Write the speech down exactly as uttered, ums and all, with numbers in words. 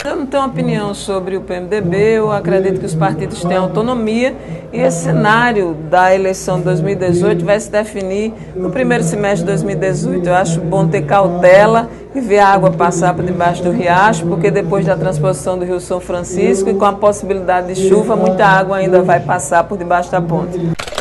Eu não tenho opinião sobre o P M D B, eu acredito que os partidos têm autonomia e esse cenário da eleição de dois mil e dezoito vai se definir no primeiro semestre de dois mil e dezoito. Eu acho bom ter cautela e ver a água passar por debaixo do riacho, porque depois da transposição do Rio São Francisco e com a possibilidade de chuva, muita água ainda vai passar por debaixo da ponte.